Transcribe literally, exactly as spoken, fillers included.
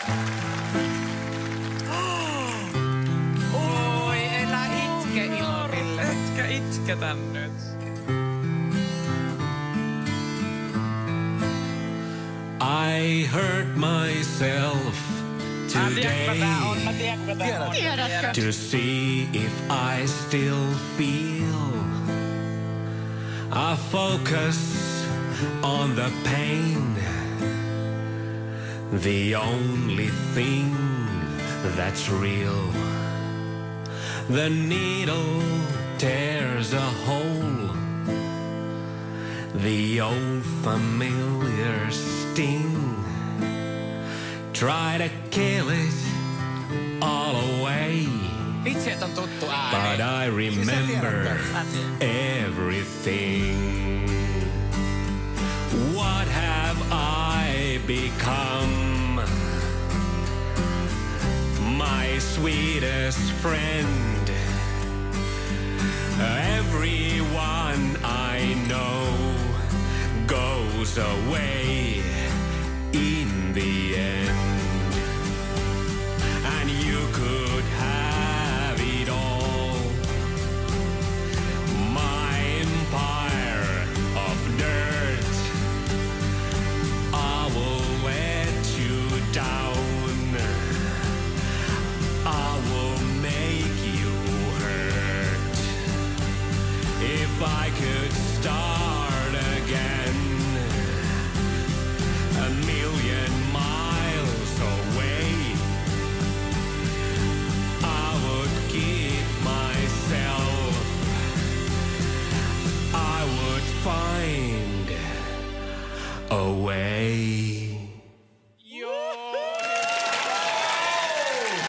Oi, elä itke, Ilopilleri. Etkä itketä nyt. I hurt myself today to see if I still feel. I focus on the pain, the only thing that's real. The needle tears a hole, the old familiar sting. Try to kill it all away, Vitsi, että on tuttu ääni. but I remember everything. What have I become? My sweetest friend. Everyone I know goes away